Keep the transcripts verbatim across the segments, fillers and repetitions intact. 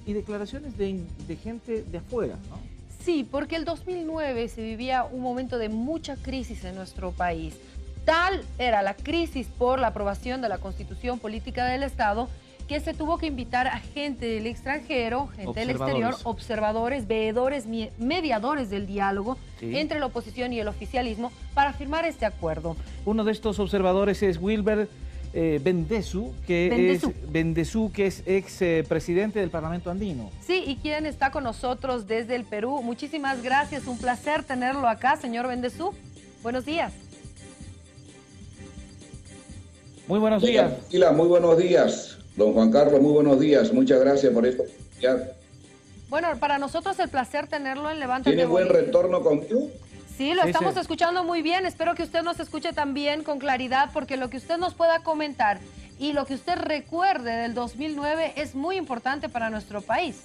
y declaraciones de, de gente de afuera, ¿no? Sí, porque el dos mil nueve se vivía un momento de mucha crisis en nuestro país. Tal era la crisis por la aprobación de la Constitución Política del Estado que se tuvo que invitar a gente del extranjero, gente del exterior, observadores, veedores, mediadores del diálogo sí. entre la oposición y el oficialismo para firmar este acuerdo. Uno de estos observadores es Wilber eh, Bendesu, que Bendesu. es Bendesu, que es ex eh, presidente del Parlamento Andino. Sí, y quien está con nosotros desde el Perú. Muchísimas gracias, un placer tenerlo acá, señor Bendesu. Buenos días. Muy buenos días. Hola, muy buenos días. Don Juan Carlos, muy buenos días. Muchas gracias por esta oportunidad. Bueno, para nosotros el placer tenerlo en Levántate. ¿Tiene buen retorno conmigo? Sí, lo sí, estamos sí. escuchando muy bien. Espero que usted nos escuche también con claridad, porque lo que usted nos pueda comentar y lo que usted recuerde del dos mil nueve es muy importante para nuestro país.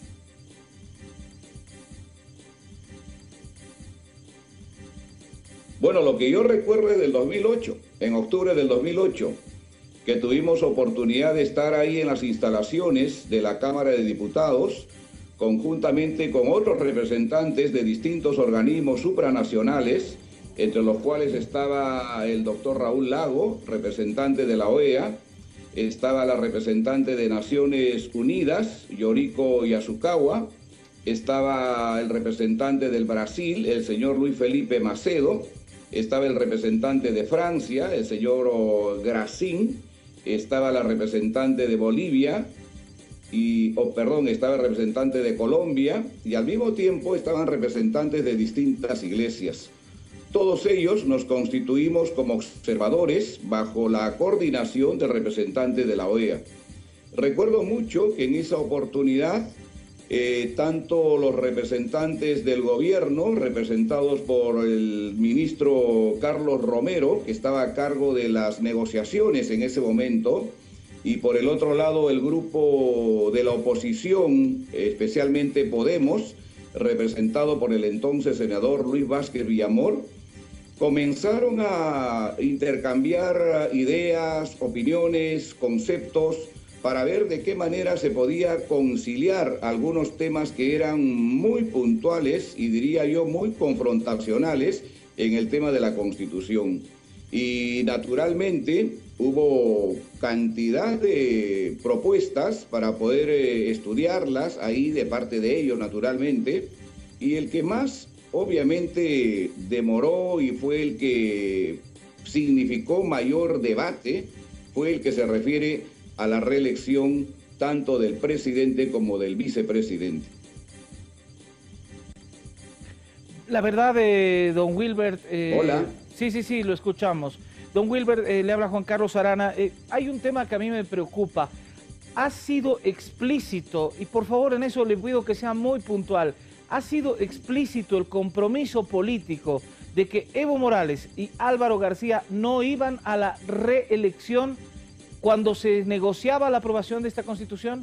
Bueno, lo que yo recuerdo es del dos mil ocho, en octubre del dos mil ocho, que tuvimos oportunidad de estar ahí en las instalaciones de la Cámara de Diputados, conjuntamente con otros representantes de distintos organismos supranacionales, entre los cuales estaba el doctor Raúl Lago, representante de la O E A, estaba la representante de Naciones Unidas, Yoriko Yasukawa, estaba el representante del Brasil, el señor Luis Felipe Macedo, estaba el representante de Francia, el señor Gracín, estaba la representante de Bolivia, y, oh, perdón, estaba el representante de Colombia, y al mismo tiempo estaban representantes de distintas iglesias. Todos ellos nos constituimos como observadores bajo la coordinación del representante de la O E A. Recuerdo mucho que en esa oportunidad, eh, tanto los representantes del gobierno, representados por el ministro Carlos Romero, que estaba a cargo de las negociaciones en ese momento, y por el otro lado el grupo de la oposición, especialmente Podemos, representado por el entonces senador Luis Vázquez Villamor, comenzaron a intercambiar ideas, opiniones, conceptos, para ver de qué manera se podía conciliar algunos temas que eran muy puntuales y diría yo muy confrontacionales en el tema de la Constitución. Y naturalmente hubo cantidad de propuestas para poder eh, estudiarlas ahí de parte de ellos naturalmente, y el que más obviamente demoró y fue el que significó mayor debate fue el que se refiere a la reelección tanto del presidente como del vicepresidente. La verdad, eh, don Wilbert... Eh, Hola. Sí, sí, sí, lo escuchamos. Don Wilbert, eh, le habla Juan Carlos Arana. Eh, hay un tema que a mí me preocupa. Ha sido explícito, y por favor en eso le pido que sea muy puntual, ha sido explícito el compromiso político de que Evo Morales y Álvaro García no iban a la reelección cuando se negociaba la aprobación de esta Constitución.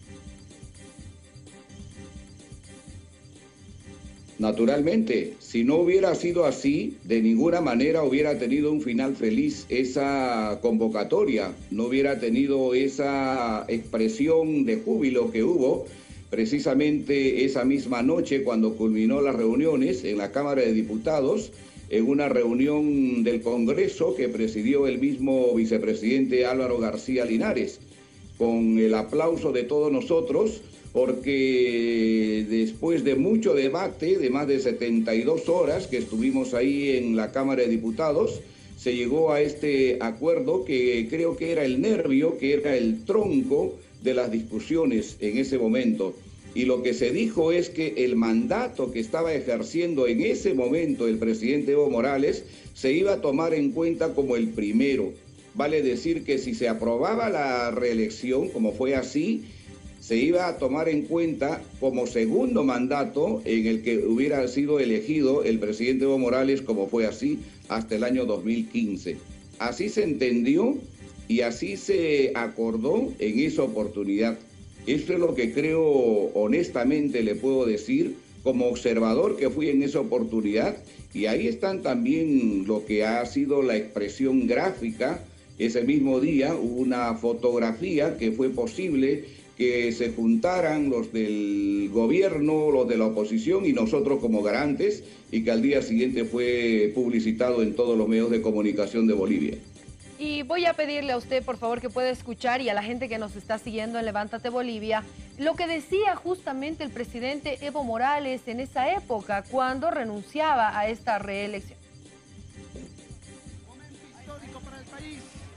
Naturalmente, si no hubiera sido así, de ninguna manera hubiera tenido un final feliz esa convocatoria, no hubiera tenido esa expresión de júbilo que hubo precisamente esa misma noche cuando culminó las reuniones en la Cámara de Diputados, en una reunión del Congreso que presidió el mismo vicepresidente Álvaro García Linares, con el aplauso de todos nosotros, porque después de mucho debate, de más de setenta y dos horas que estuvimos ahí en la Cámara de Diputados, se llegó a este acuerdo que creo que era el nervio, que era el tronco de las discusiones en ese momento. Y lo que se dijo es que el mandato que estaba ejerciendo en ese momento el presidente Evo Morales se iba a tomar en cuenta como el primero. Vale decir que si se aprobaba la reelección, como fue así, se iba a tomar en cuenta como segundo mandato en el que hubiera sido elegido el presidente Evo Morales, como fue así hasta el año dos mil quince. Así se entendió y así se acordó en esa oportunidad. Esto es lo que creo, honestamente le puedo decir, como observador que fui en esa oportunidad, y ahí están también lo que ha sido la expresión gráfica. Ese mismo día hubo una fotografía que fue posible que se juntaran los del gobierno, los de la oposición y nosotros como garantes, y que al día siguiente fue publicitado en todos los medios de comunicación de Bolivia. Y voy a pedirle a usted, por favor, que pueda escuchar, y a la gente que nos está siguiendo en Levántate Bolivia, lo que decía justamente el presidente Evo Morales en esa época, cuando renunciaba a esta reelección. Momento histórico para el país.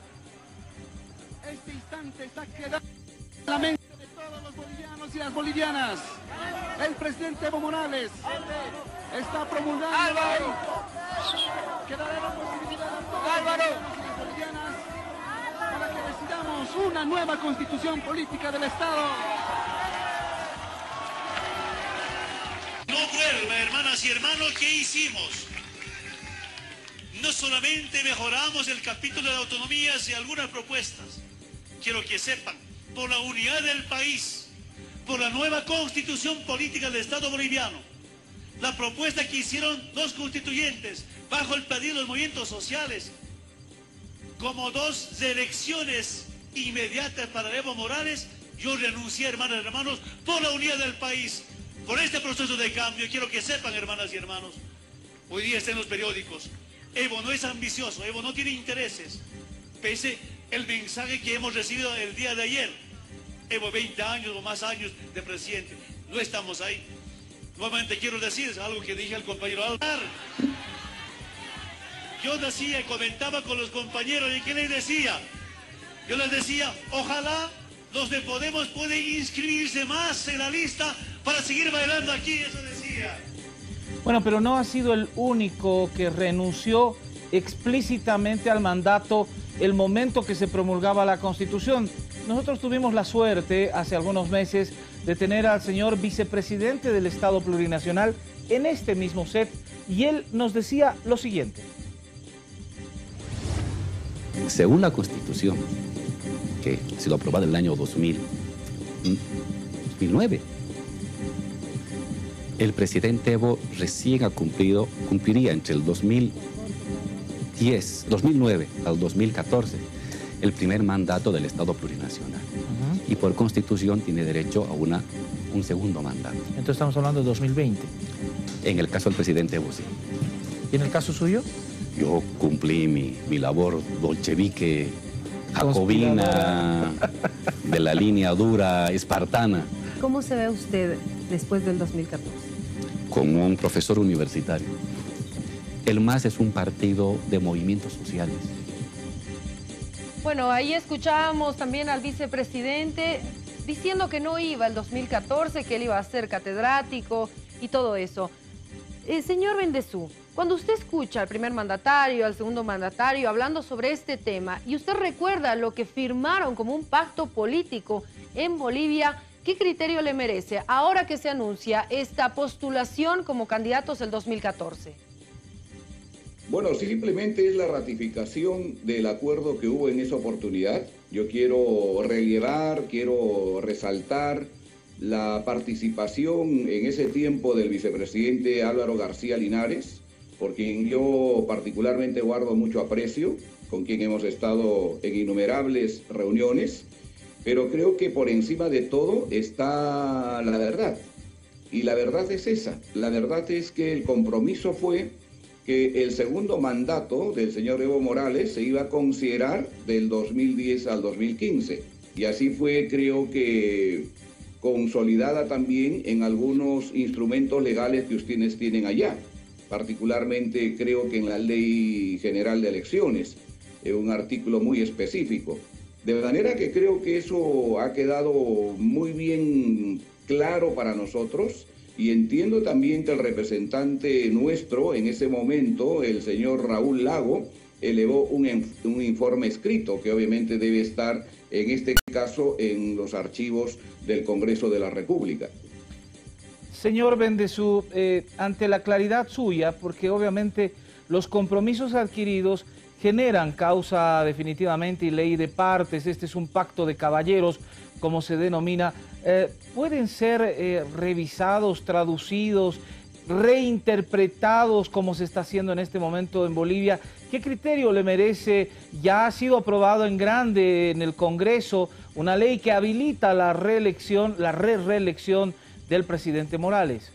Este instante está quedando en la mente de todos los bolivianos y las bolivianas. El presidente Evo Morales está promulgando la ley que dará la posibilidad a todos los bolivianos y las bolivianas para que decidamos una nueva constitución política del Estado. No vuelva, hermanas y hermanos, ¿qué hicimos? No solamente mejoramos el capítulo de autonomías y algunas propuestas. Quiero que sepan, por la unidad del país, por la nueva constitución política del Estado boliviano, la propuesta que hicieron dos constituyentes bajo el pedido de los movimientos sociales, como dos elecciones inmediatas para Evo Morales, yo renuncié, hermanas y hermanos, por la unidad del país, por este proceso de cambio. Quiero que sepan, hermanas y hermanos, hoy día está en los periódicos, Evo no es ambicioso, Evo no tiene intereses, pese el mensaje que hemos recibido el día de ayer. Evo, veinte años o más años de presidente, no estamos ahí. Nuevamente quiero decir algo que dije al compañero Alvar. Yo decía y comentaba con los compañeros, ¿y qué les decía? Yo les decía, ojalá los de Podemos pueden inscribirse más en la lista para seguir bailando aquí, eso decía. Bueno, pero no ha sido el único que renunció explícitamente al mandato el momento que se promulgaba la Constitución. Nosotros tuvimos la suerte hace algunos meses de tener al señor vicepresidente del Estado Plurinacional en este mismo set, y él nos decía lo siguiente. Según la Constitución, que ha sido aprobada en el año dos mil, dos mil nueve, el presidente Evo recién ha cumplido, cumpliría entre el dos mil diez, dos mil nueve al dos mil catorce el primer mandato del Estado Plurinacional. Uh-huh. Y por Constitución tiene derecho a una, un segundo mandato. Entonces estamos hablando de dos mil veinte. En el caso del presidente Evo, sí. ¿Y en el caso suyo? Yo cumplí mi, mi labor bolchevique, jacobina, de la línea dura, espartana. ¿Cómo se ve usted después del dos mil catorce? Como un profesor universitario. El M A S es un partido de movimientos sociales. Bueno, ahí escuchábamos también al vicepresidente diciendo que no iba el dos mil catorce, que él iba a ser catedrático y todo eso. Eh, señor Bendezú, cuando usted escucha al primer mandatario, al segundo mandatario hablando sobre este tema, y usted recuerda lo que firmaron como un pacto político en Bolivia, ¿qué criterio le merece ahora que se anuncia esta postulación como candidatos del dos mil catorce? Bueno, simplemente es la ratificación del acuerdo que hubo en esa oportunidad. Yo quiero relevar, quiero resaltar la participación en ese tiempo del vicepresidente Álvaro García Linares, por quien yo particularmente guardo mucho aprecio, con quien hemos estado en innumerables reuniones, pero creo que por encima de todo está la verdad. Y la verdad es esa, la verdad es que el compromiso fue que el segundo mandato del señor Evo Morales se iba a considerar del dos mil diez al dos mil quince. Y así fue, creo que, consolidada también en algunos instrumentos legales que ustedes tienen allá. Particularmente creo que en la Ley General de Elecciones, en un artículo muy específico. De manera que creo que eso ha quedado muy bien claro para nosotros. Y entiendo también que el representante nuestro en ese momento, el señor Raúl Lago, elevó un, un informe escrito que obviamente debe estar, en este caso, en los archivos del Congreso de la República. Señor Bendezú, eh, ante la claridad suya, porque obviamente los compromisos adquiridos generan causa definitivamente y ley de partes, este es un pacto de caballeros, como se denomina, eh, pueden ser eh, revisados, traducidos, reinterpretados como se está haciendo en este momento en Bolivia. ¿Qué criterio le merece? Ya ha sido aprobado en grande en el Congreso una ley que habilita la reelección, la re-reelección del presidente Morales.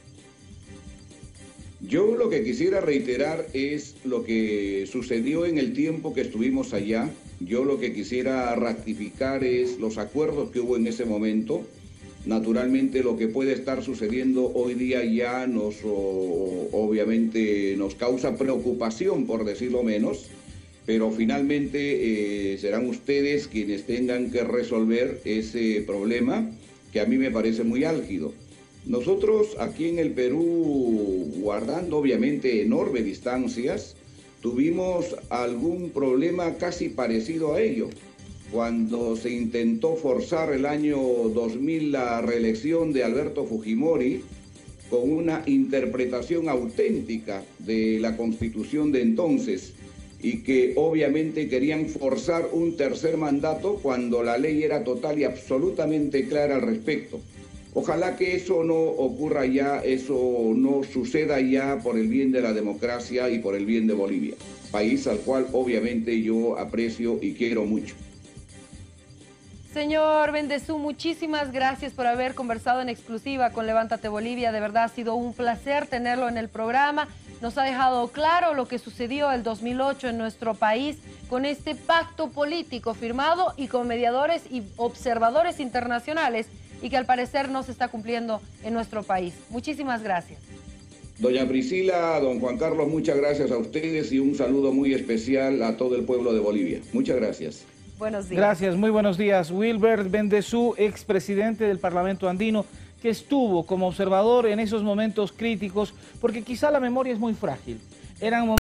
Yo lo que quisiera reiterar es lo que sucedió en el tiempo que estuvimos allá. Yo lo que quisiera ratificar es los acuerdos que hubo en ese momento. Naturalmente lo que puede estar sucediendo hoy día ya nos, o, obviamente, nos causa preocupación, por decirlo menos, pero finalmente eh, serán ustedes quienes tengan que resolver ese problema que a mí me parece muy álgido. Nosotros aquí en el Perú, guardando obviamente enormes distancias, tuvimos algún problema casi parecido a ello. Cuando se intentó forzar el año dos mil la reelección de Alberto Fujimori con una interpretación auténtica de la Constitución de entonces y que obviamente querían forzar un tercer mandato cuando la ley era total y absolutamente clara al respecto. Ojalá que eso no ocurra ya, eso no suceda ya por el bien de la democracia y por el bien de Bolivia, país al cual obviamente yo aprecio y quiero mucho. Señor Bendezú, muchísimas gracias por haber conversado en exclusiva con Levántate Bolivia. De verdad ha sido un placer tenerlo en el programa. Nos ha dejado claro lo que sucedió el dos mil ocho en nuestro país con este pacto político firmado y con mediadores y observadores internacionales y que al parecer no se está cumpliendo en nuestro país. Muchísimas gracias. Doña Priscila, don Juan Carlos, muchas gracias a ustedes y un saludo muy especial a todo el pueblo de Bolivia. Muchas gracias. Buenos días. Gracias, muy buenos días. Wilbert Bendezú, expresidente del Parlamento Andino, que estuvo como observador en esos momentos críticos, porque quizá la memoria es muy frágil. Eran